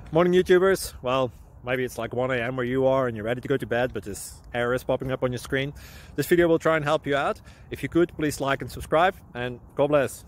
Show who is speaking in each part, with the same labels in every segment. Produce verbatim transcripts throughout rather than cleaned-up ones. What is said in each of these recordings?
Speaker 1: Morning YouTubers. Well, maybe it's like one A M where you are and you're ready to go to bed, but this error is popping up on your screen. This video will try and help you out. If you could, please like and subscribe, and God bless.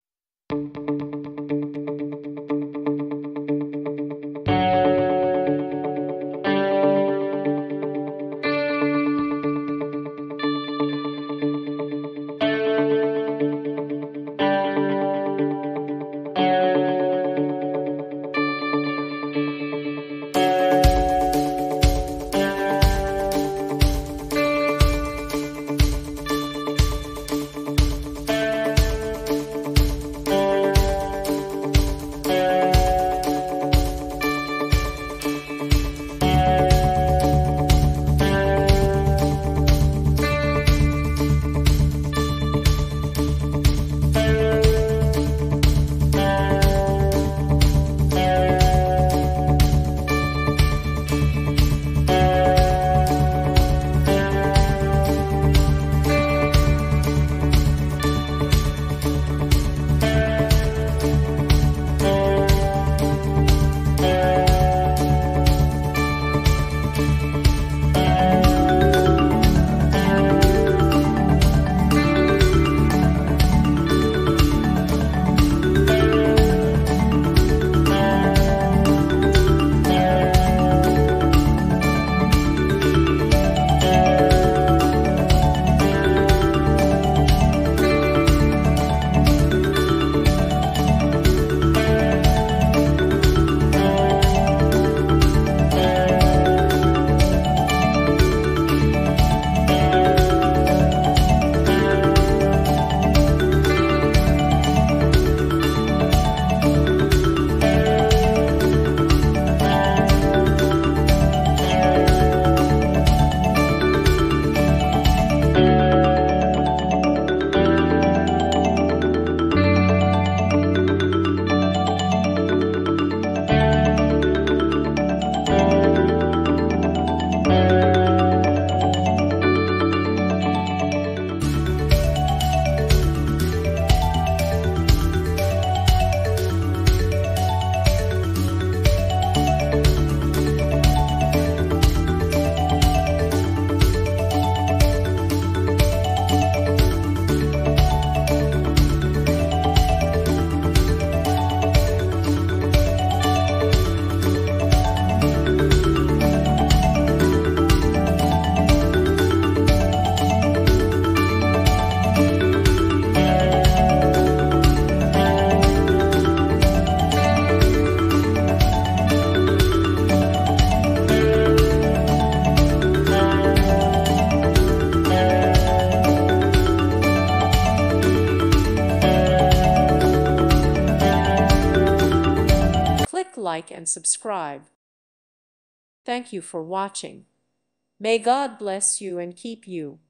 Speaker 2: Like and subscribe. Thank you for watching. May God bless you and keep you.